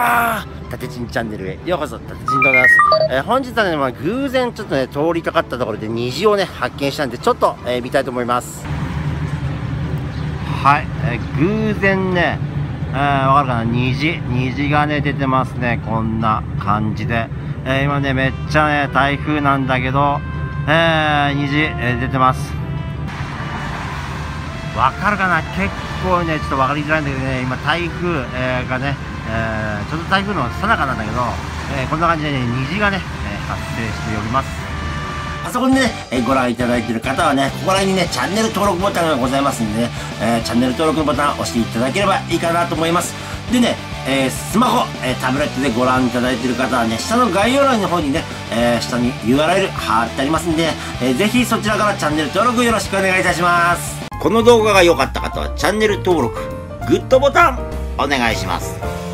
たてちんチャンネルへようこそ。たてちんでございます。本日はね、偶然ちょっとね、通りかかったところで虹をね、発見したんで、ちょっと、見たいと思います。はい、偶然ね、わかるかな、虹がね、出てますね。こんな感じで。今ね、めっちゃね、台風なんだけど、虹、出てます。わかるかな、結構ね、ちょっとわかりづらいんだけどね、今台風、がね、ちょっと台風の最中なんだけど、こんな感じでね、虹がね、発生しております。あそこにね、ご覧いただいている方はね、ここら辺にね、チャンネル登録ボタンがございますんでね、チャンネル登録のボタンを押していただければいいかなと思います。でね、スマホ、タブレットでご覧いただいている方はね、下の概要欄の方にね、下に URL 貼ってありますんで、ぜひそちらからチャンネル登録よろしくお願いいたします。この動画が良かった方はチャンネル登録、グッドボタンお願いします。